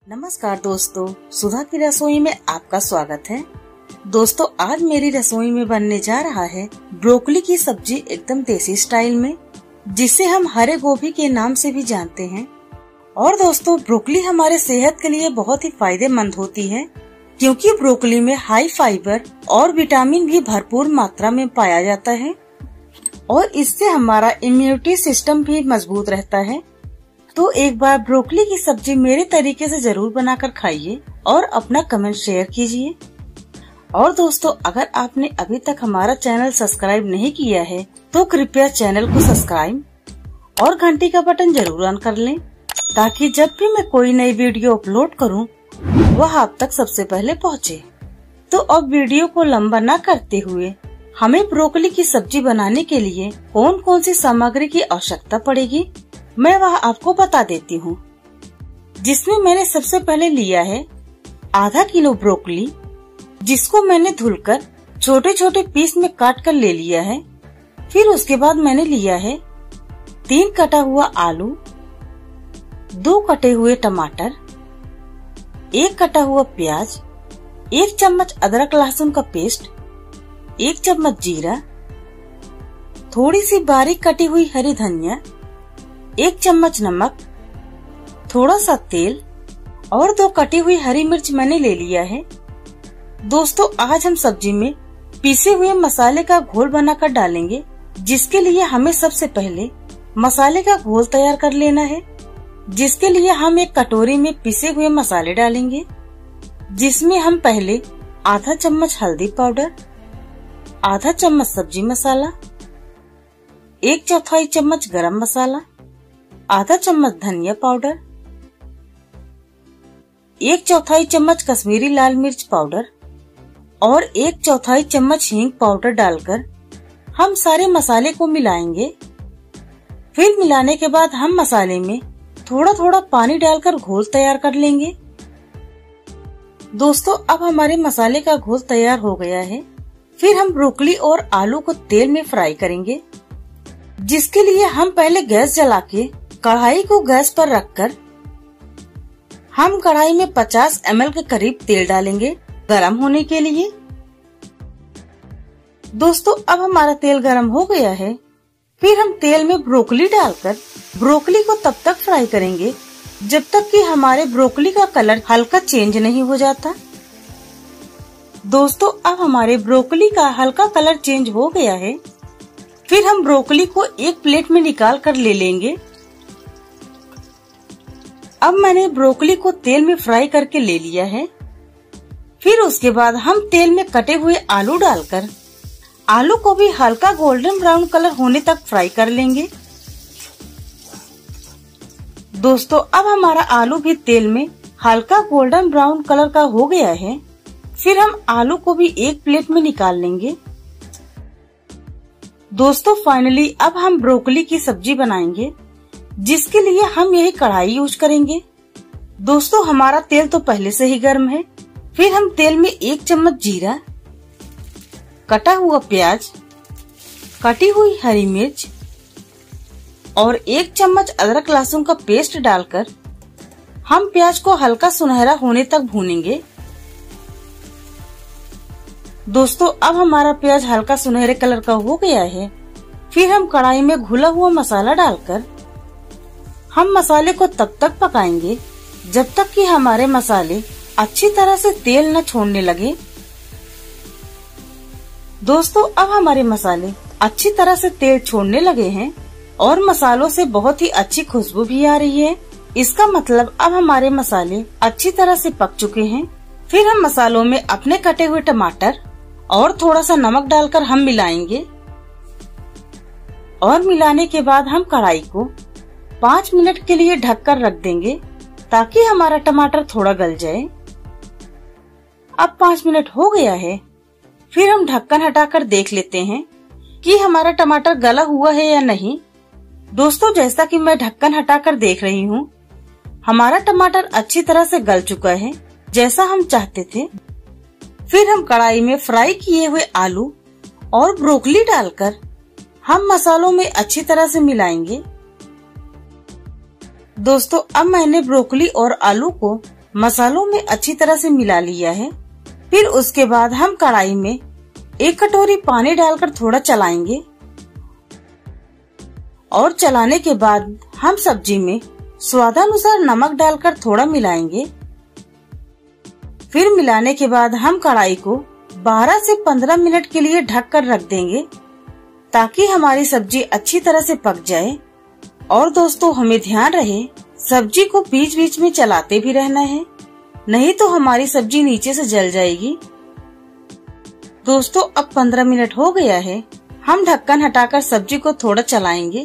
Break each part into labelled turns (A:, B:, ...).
A: नमस्कार दोस्तों, सुधा की रसोई में आपका स्वागत है। दोस्तों, आज मेरी रसोई में बनने जा रहा है ब्रोकली की सब्जी एकदम देसी स्टाइल में, जिसे हम हरे गोभी के नाम से भी जानते हैं। और दोस्तों, ब्रोकली हमारे सेहत के लिए बहुत ही फायदेमंद होती है, क्योंकि ब्रोकली में हाई फाइबर और विटामिन भी भरपूर मात्रा में पाया जाता है और इससे हमारा इम्यूनिटी सिस्टम भी मजबूत रहता है। तो एक बार ब्रोकली की सब्जी मेरे तरीके से जरूर बनाकर खाइए और अपना कमेंट शेयर कीजिए। और दोस्तों, अगर आपने अभी तक हमारा चैनल सब्सक्राइब नहीं किया है तो कृपया चैनल को सब्सक्राइब और घंटी का बटन जरूर ऑन कर लें, ताकि जब भी मैं कोई नई वीडियो अपलोड करूं वह आप तक सबसे पहले पहुंचे। तो अब वीडियो को लंबा न करते हुए हमें ब्रोकली की सब्जी बनाने के लिए कौन कौन सी सामग्री की आवश्यकता पड़ेगी मैं वह आपको बता देती हूँ। जिसमें मैंने सबसे पहले लिया है आधा किलो ब्रोकली, जिसको मैंने धुलकर छोटे छोटे पीस में काट कर ले लिया है। फिर उसके बाद मैंने लिया है 3 कटा हुआ आलू, 2 कटे हुए टमाटर, 1 कटा हुआ प्याज, 1 चम्मच अदरक लहसुन का पेस्ट, 1 चम्मच जीरा, थोड़ी सी बारीक कटी हुई हरी धनिया, 1 चम्मच नमक, थोड़ा सा तेल और 2 कटी हुई हरी मिर्च मैंने ले लिया है। दोस्तों, आज हम सब्जी में पीसे हुए मसाले का घोल बनाकर डालेंगे, जिसके लिए हमें सबसे पहले मसाले का घोल तैयार कर लेना है। जिसके लिए हम एक कटोरी में पीसे हुए मसाले डालेंगे, जिसमें हम पहले आधा चम्मच हल्दी पाउडर, आधा चम्मच सब्जी मसाला, 1/4 चम्मच गरम मसाला, आधा चम्मच धनिया पाउडर, 1/4 चम्मच कश्मीरी लाल मिर्च पाउडर और 1/4 चम्मच हींग पाउडर डालकर हम सारे मसाले को मिलाएंगे। फिर मिलाने के बाद हम मसाले में थोड़ा थोड़ा पानी डालकर घोल तैयार कर लेंगे। दोस्तों, अब हमारे मसाले का घोल तैयार हो गया है। फिर हम ब्रोकली और आलू को तेल में फ्राई करेंगे, जिसके लिए हम पहले गैस जला के कढ़ाई को गैस पर रखकर हम कढ़ाई में 50 ml के करीब तेल डालेंगे गरम होने के लिए। दोस्तों, अब हमारा तेल गरम हो गया है। फिर हम तेल में ब्रोकली डालकर ब्रोकली को तब तक फ्राई करेंगे जब तक कि हमारे ब्रोकली का कलर हल्का चेंज नहीं हो जाता। दोस्तों, अब हमारे ब्रोकली का हल्का कलर चेंज हो गया है। फिर हम ब्रोकली को एक प्लेट में निकाल कर ले लेंगे। अब मैंने ब्रोकली को तेल में फ्राई करके ले लिया है। फिर उसके बाद हम तेल में कटे हुए आलू डालकर आलू को भी हल्का गोल्डन ब्राउन कलर होने तक फ्राई कर लेंगे। दोस्तों, अब हमारा आलू भी तेल में हल्का गोल्डन ब्राउन कलर का हो गया है। फिर हम आलू को भी एक प्लेट में निकाल लेंगे। दोस्तों, फाइनली अब हम ब्रोकली की सब्जी बनाएंगे, जिसके लिए हम यही कढ़ाई यूज करेंगे। दोस्तों, हमारा तेल तो पहले से ही गर्म है। फिर हम तेल में 1 चम्मच जीरा, कटा हुआ प्याज, कटी हुई हरी मिर्च और 1 चम्मच अदरक लहसुन का पेस्ट डालकर हम प्याज को हल्का सुनहरा होने तक भूनेंगे। दोस्तों, अब हमारा प्याज हल्का सुनहरे कलर का हो गया है। फिर हम कढ़ाई में घुला हुआ मसाला डालकर हम मसाले को तब तक पकाएंगे जब तक कि हमारे मसाले अच्छी तरह से तेल न छोड़ने लगे। दोस्तों, अब हमारे मसाले अच्छी तरह से तेल छोड़ने लगे हैं और मसालों से बहुत ही अच्छी खुशबू भी आ रही है। इसका मतलब अब हमारे मसाले अच्छी तरह से पक चुके हैं। फिर हम मसालों में अपने कटे हुए टमाटर और थोड़ा सा नमक डालकर हम मिलाएंगे और मिलाने के बाद हम कढ़ाई को 5 मिनट के लिए ढककर रख देंगे, ताकि हमारा टमाटर थोड़ा गल जाए। अब 5 मिनट हो गया है। फिर हम ढक्कन हटाकर देख लेते हैं कि हमारा टमाटर गला हुआ है या नहीं। दोस्तों, जैसा कि मैं ढक्कन हटाकर देख रही हूँ, हमारा टमाटर अच्छी तरह से गल चुका है, जैसा हम चाहते थे। फिर हम कढ़ाई में फ्राई किए हुए आलू और ब्रोकली डालकर हम मसालों में अच्छी तरह से मिलाएंगे। दोस्तों अब मैंने ब्रोकली और आलू को मसालों में अच्छी तरह से मिला लिया है। फिर उसके बाद हम कढ़ाई में 1 कटोरी पानी डालकर थोड़ा चलाएंगे और चलाने के बाद हम सब्जी में स्वादानुसार नमक डालकर थोड़ा मिलाएंगे। फिर मिलाने के बाद हम कढ़ाई को 12 से 15 मिनट के लिए ढक कर रख देंगे ताकि हमारी सब्जी अच्छी तरह से पक जाए। और दोस्तों हमें ध्यान रहे सब्जी को बीच बीच में चलाते भी रहना है, नहीं तो हमारी सब्जी नीचे से जल जाएगी। दोस्तों अब 15 मिनट हो गया है। हम ढक्कन हटाकर सब्जी को थोड़ा चलाएंगे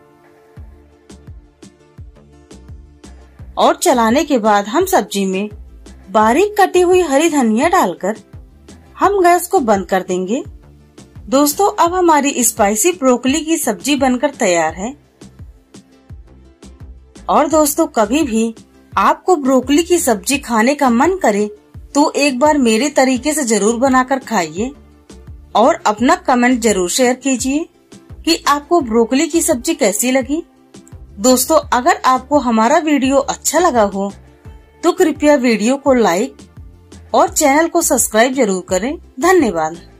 A: और चलाने के बाद हम सब्जी में बारीक कटी हुई हरी धनिया डालकर हम गैस को बंद कर देंगे। दोस्तों अब हमारी स्पाइसी ब्रोकली की सब्जी बनकर तैयार है। और दोस्तों कभी भी आपको ब्रोकली की सब्जी खाने का मन करे तो एक बार मेरे तरीके से जरूर बनाकर खाइए और अपना कमेंट जरूर शेयर कीजिए कि आपको ब्रोकली की सब्जी कैसी लगी। दोस्तों अगर आपको हमारा वीडियो अच्छा लगा हो तो कृपया वीडियो को लाइक और चैनल को सब्सक्राइब जरूर करें। धन्यवाद।